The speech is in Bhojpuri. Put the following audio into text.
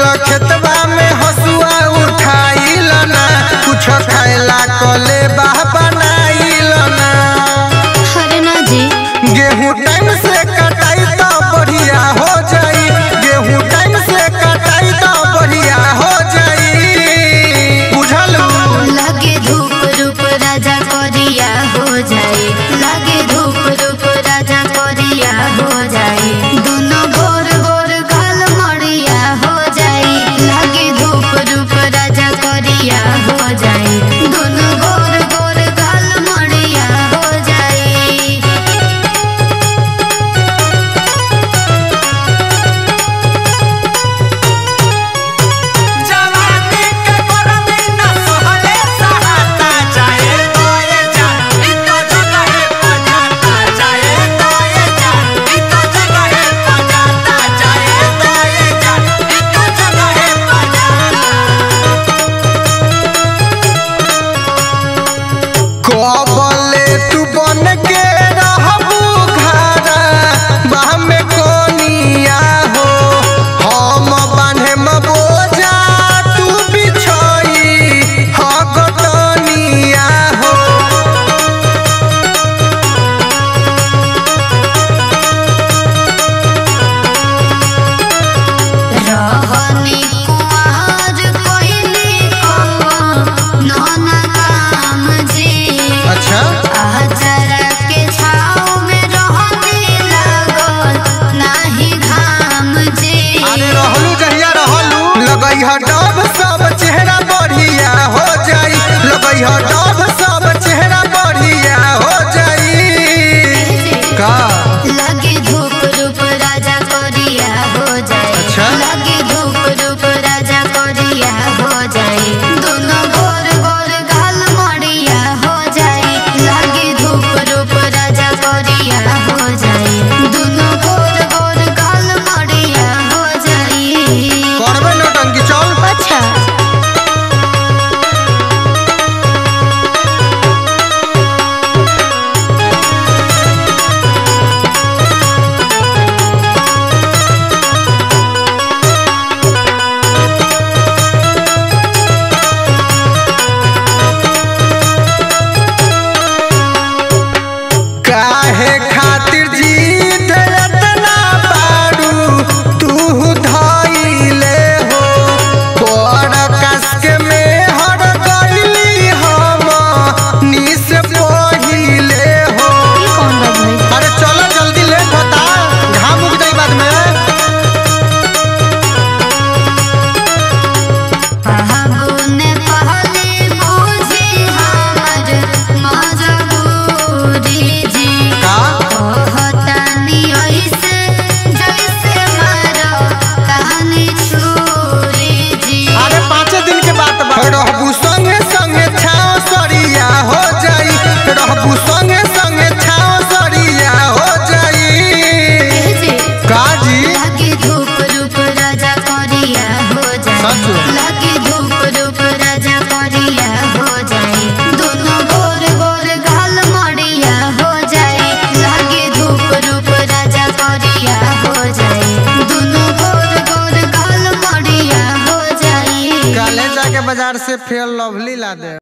खेतवा में हसुआ उठाइल ना, कुछ खाइला कले बाह बनाइल ना। अरे ना जी, गेहूं टाइम से कटाई तो बढ़िया हो जाई, गेहूं टाइम से कटाई तो बढ़िया हो जाई, बुझल। लगे धूप रूप राजा करिया हो जाए, लगे धूप रूप राजा करिया हो जाए, दोनों गोर गोर गाल मड़िया हो जाए। लगे धूप रूप राजा करिया हो जाए, दोनों गोर गोर गाल मड़िया हो जाए। जवानी के गरमी न सहले सहाता जाए तो ये जान ई तो जगह पजाता जाए तो ये जान ई तो जगह पजाता जाए तो ये जान ई तो जगह पजाता। कबले तू बन के रहबू घरा बाह में कोनिया हो, हम बांधे में बोझा तू बिछोई हगतनिया हो। रहनी कुआर कोइली नौना काम जी, अच्छा आजरा के छाँव में रहने लागल नाही घाम जी। अरे रहलू जहिया रहलू, लगई ह डब सब चेहरा बढ़िया हो जाई, लगई ह डब सब चेहरा बढ़िया हो जाई। का लगे धूप रूप राजा करिया हो जाए, अच्छा। लगे धूप रूप राजा करिया हो जाए, दोनों गोर गोर गाल मड़िया हो जाए। लगे धूप रूप राजा करिया हो जाए, दोनों गोर गोर गाल मड़िया हो जाए। करबे नौटंकी चल। अच्छा, काहे खातिर जीत रतना बारू तू धइले हो, बड़ कस के में हर गइली हम निस पहिले हो। ये कौन बात भाई? अरे चलो जल्दी लेट होता, घाम उग जाई बाद में। फागुन पहले बूझी हमर मजबूरी जी, का कहतानी ऐसे जैसे मारो कहानी छुरी जी। अरे 5 दिन के बात बा। रहबू संगे संगे छाव सरिया हो जाई, रहबू संगे संगे छाव सरिया हो जाई। जी, का जी लगे धूप रूप राजा करिया हो जाए, सच? लगे धूप रूप राजा करिया हो जाए, दोनों गोर गोर गाल मड़िया हो जाए। लगे धूप रूप राजा करिया हो जाए, दोनों गोर गोर गाल मड़िया हो जाए। काले जाके बाजार से फेयर लवली ला दे।